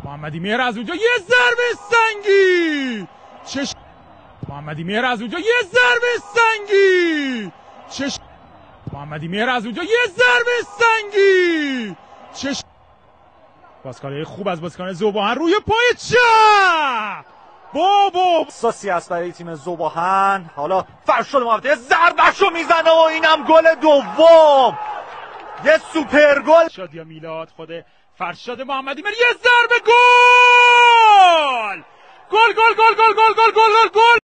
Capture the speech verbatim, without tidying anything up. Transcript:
محمدی مهر از اونجا یه ضربه سنگی چش محمدی مهر از اونجا یه ضربه سنگی چش محمدی مهر از اونجا یه ضربه سنگی چش بازیکن خوب از بازیکن ذوباهن روی پای چپ بابا ساسی است برای تیم ذوباهن. حالا فرشاد محمدی ضربهشو میزنه و اینم گل دوم، یه سوپر گل. شادیا میلاد خود فرشاد محمدی مهر یه ضربه گل گل گل گل گل گل گل گل گل گل